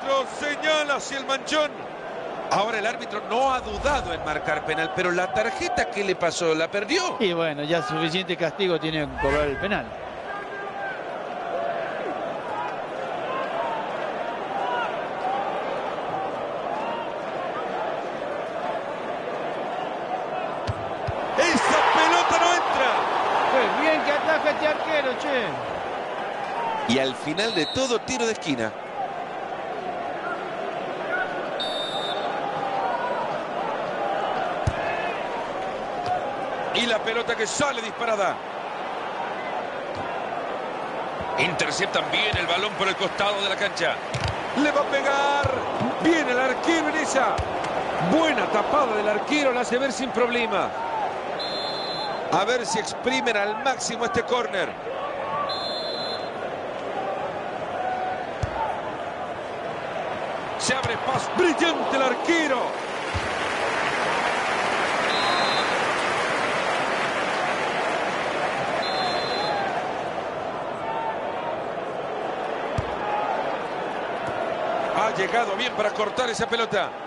árbitro señala hacia el manchón. Ahora el árbitro no ha dudado en marcar penal, pero la tarjeta que le pasó, ¿la perdió? Y bueno, ya suficiente castigo tiene que cobrar el penal. ¡Esa pelota no entra! Qué bien que ataja este arquero, che. Y al final de todo, tiro de esquina. Y la pelota que sale disparada. Interceptan bien el balón por el costado de la cancha. Le va a pegar. Viene el arquero en esa. Buena tapada del arquero, la hace ver sin problema. A ver si exprimen al máximo este córner. Se abre paso. Brillante el arquero. Ha llegado bien para cortar esa pelota.